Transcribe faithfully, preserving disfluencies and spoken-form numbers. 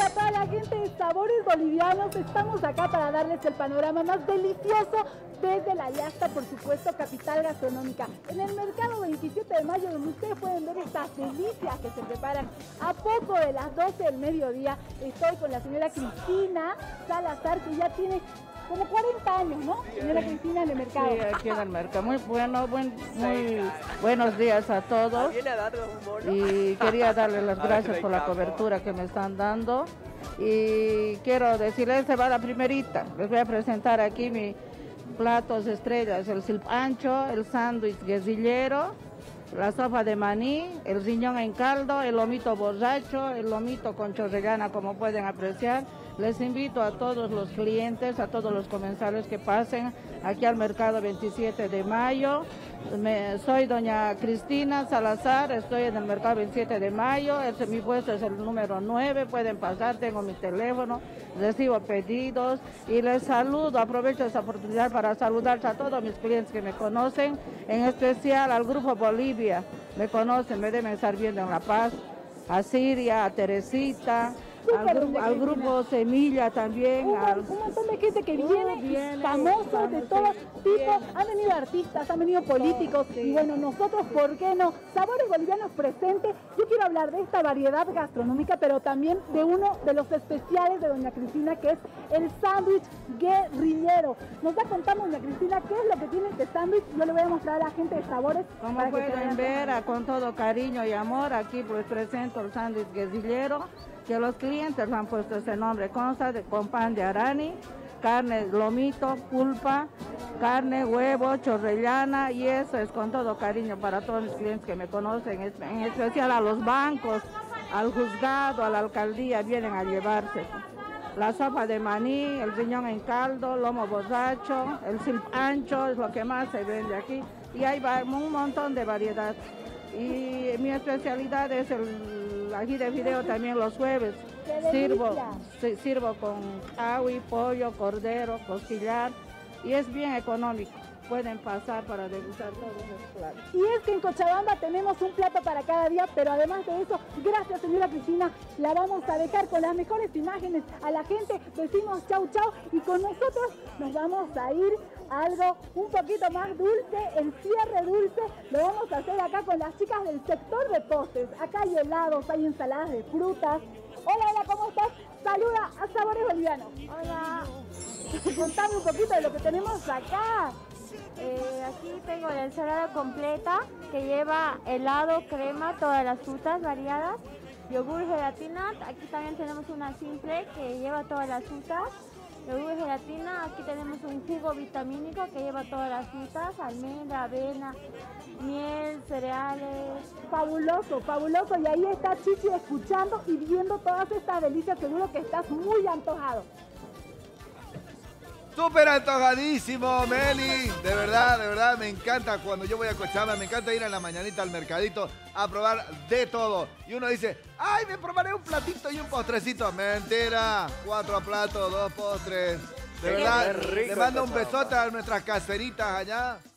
a toda la gente de Sabores Bolivianos. Estamos acá para darles el panorama más delicioso desde la Yasta, por supuesto, capital gastronómica. En el mercado veintisiete de mayo, donde ustedes pueden ver estas delicias que se preparan a poco de las doce del mediodía. Estoy con la señora Cristina Salazar, que ya tiene como cuarenta años, ¿no? Señora Cristina, en el mercado. Sí, aquí en el mercado. Muy bueno, buen, muy buenos días a todos. Y quería darles las gracias por la cobertura que me están dando. Y quiero decirles, se va la primerita. Les voy a presentar aquí mis platos estrellas: el silpancho, el sándwich guerrillero, la sopa de maní, el riñón en caldo, el lomito borracho, el lomito con chorrellana, como pueden apreciar. Les invito a todos los clientes, a todos los comensales que pasen aquí al mercado veintisiete de mayo. Me, soy doña Cristina Salazar, estoy en el mercado veintisiete de mayo, este, mi puesto es el número nueve, pueden pasar, tengo mi teléfono, recibo pedidos y les saludo, aprovecho esta oportunidad para saludar a todos mis clientes que me conocen, en especial al Grupo Bolivia, me conocen, me deben estar viendo en La Paz, a Siria, a Teresita, al grupo, al grupo Semilla también. Un, al, un montón de gente que viene, uh, viene famosos de todo tipo, han venido artistas, han venido políticos, sí. Y bueno, nosotros, ¿por qué no? Sabores Bolivianos presentes. Yo quiero hablar de esta variedad gastronómica, pero también de uno de los especiales de doña Cristina, que es el sándwich guerrillero. Nos va a contar doña Cristina qué es lo que tiene este sándwich. Yo le voy a mostrar a la gente de Sabores. Como pueden ver, a, con todo cariño y amor, aquí pues presento el sándwich guerrillero, que los clientes han puesto ese nombre. Consta de, con pan de arani, carne, lomito, pulpa, carne, huevo, chorrellana, y eso es con todo cariño para todos mis clientes que me conocen, en especial a los bancos, al juzgado, a la alcaldía, vienen a llevarse. La sopa de maní, el riñón en caldo, lomo borracho, el silpancho es lo que más se vende aquí, y hay un montón de variedad. Y mi especialidad es el ají de fideo también los jueves. Sirvo, sirvo con ahui, pollo, cordero, costillar, y es bien económico. Pueden pasar para degustar todos los platos. Y es que en Cochabamba tenemos un plato para cada día, pero además de eso, gracias señora Cristina, la vamos a dejar con las mejores imágenes a la gente. Decimos chau chau y con nosotros nos vamos a ir a algo un poquito más dulce, el cierre dulce. Lo vamos a hacer acá con las chicas del sector de postres. Acá hay helados, hay ensaladas de frutas. Hola, hola, ¿cómo estás? Saluda a Sabores Bolivianos. Hola. Contame un poquito de lo que tenemos acá. Eh, aquí tengo la ensalada completa que lleva helado, crema, todas las frutas variadas, yogur, gelatina. Aquí también tenemos una simple que lleva todas las frutas, yogur, gelatina. Aquí tenemos un jugo vitamínico que lleva todas las frutas, almendra, avena, miel, cereales. Fabuloso, fabuloso. Y ahí está Chichi escuchando y viendo todas estas delicias. Seguro que estás muy antojado. Súper antojadísimo, Meli. De verdad, de verdad, me encanta cuando yo voy a Cochabamba, me encanta ir en la mañanita al mercadito a probar de todo. Y uno dice, ay, me probaré un platito y un postrecito. Mentira, cuatro platos, dos postres. De verdad, le mando un besote a nuestras caseritas allá.